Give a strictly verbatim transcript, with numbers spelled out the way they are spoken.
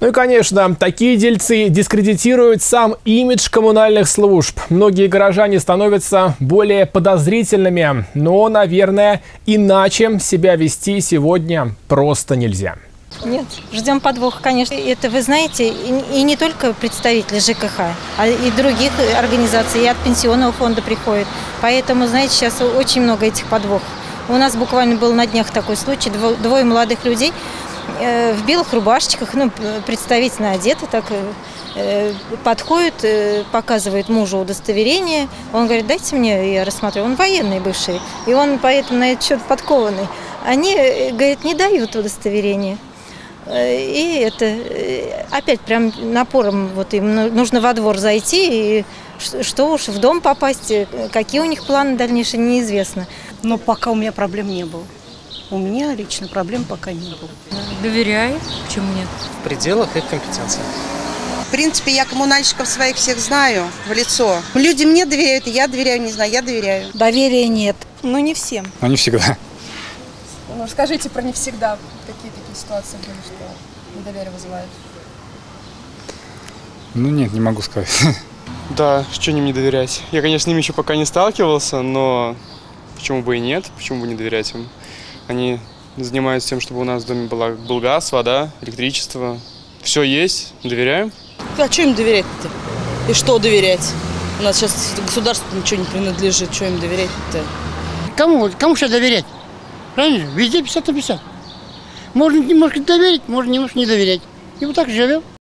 Ну и, конечно, такие дельцы дискредитируют сам имидж коммунальных служб. Многие горожане становятся более подозрительными, но, наверное, иначе себя вести сегодня просто нельзя. Нет, ждем подвоха, конечно. Это, вы знаете, и не только представители ЖКХ, а и других организаций, и от пенсионного фонда приходят. Поэтому, знаете, сейчас очень много этих подвохов. У нас буквально был на днях такой случай, двое молодых людей в белых рубашечках, ну, представительно одеты, так подходят, показывают мужу удостоверение. Он говорит: дайте мне, я рассмотрю. Он военный бывший, и он поэтому на этот счет подкованный. Они, говорят, не дают удостоверение. И это опять прям напором, вот им нужно во двор зайти, и что уж в дом попасть, какие у них планы дальнейшие, неизвестно. Но пока у меня проблем не было. У меня лично проблем пока не было. Доверяю, почему нет? В пределах их компетенции. В принципе, я коммунальщиков своих всех знаю в лицо. Люди мне доверяют, и я доверяю, не знаю, я доверяю. Доверия нет. Ну, не всем. Но не всегда. Ну, расскажите про не всегда. Какие такие ситуации были, что недоверие вызывает? Ну нет, не могу сказать. Да, что им не доверять? Я, конечно, с ними еще пока не сталкивался, но почему бы и нет, почему бы не доверять им? Они занимаются тем, чтобы у нас в доме была, был газ, вода, электричество. Все есть, доверяем. А что им доверять-то? И что доверять? У нас сейчас государству ничего не принадлежит, что им доверять-то? Кому? Кому сейчас доверять? Правильно? Везде пятьдесят на пятьдесят. Можно немножко доверить, можно немножко не доверять. И вот так живем.